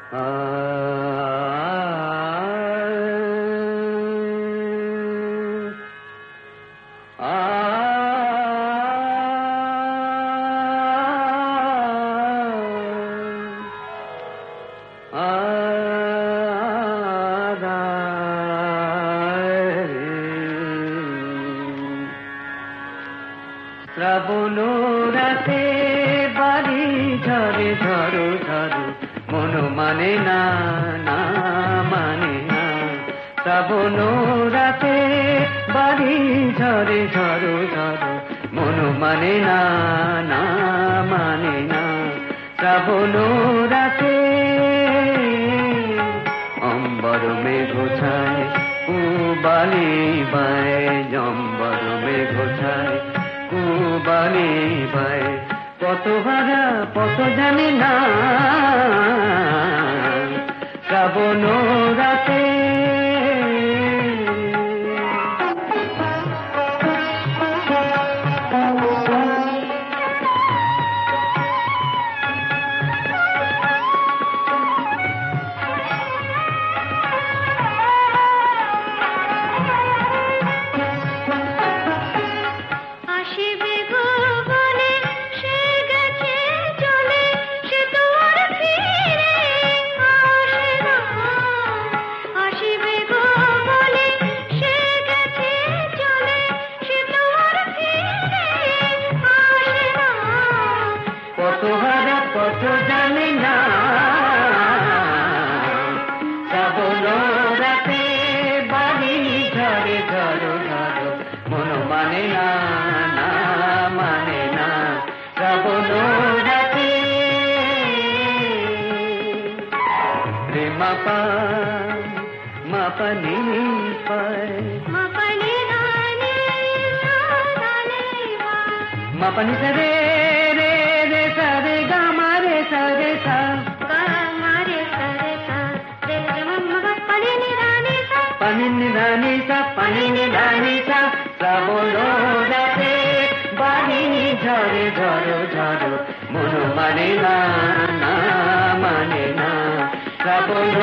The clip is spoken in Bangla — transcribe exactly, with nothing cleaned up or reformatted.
শ্রাবণ রাতে বাড়ি ঝরে ঝরো ঝরো মন মানে না না মানে না। শ্রাবণ রাতে বাড়ি ঝরে ঝরো ঝরো মন মানে না না মানে না। শ্রাবণ রাতে অম্বর মেঘ ছায় কুবালি বায়, অম্বর মেঘ ছায় কুবালি বায়। কত হারা কত জানি না শ্রাবণ রাতে। কত হারা কত জানি না শ্রাবণ রাতে বাড়ি ঝরে ঝরো ঝরো মন মানে না না মানে না। শ্রাবণ রাতে রে মাপা মাপা নি পায় মাপা নি রে রে রে সা রে গা মা রে সা রে সা পানি নি ধানি সা পানি নি ধানি সা। শ্রাবণ রাতে বাড়ি ঝরে ঝরো ঝরো মন মানে না না মানে না। শ্রাবণ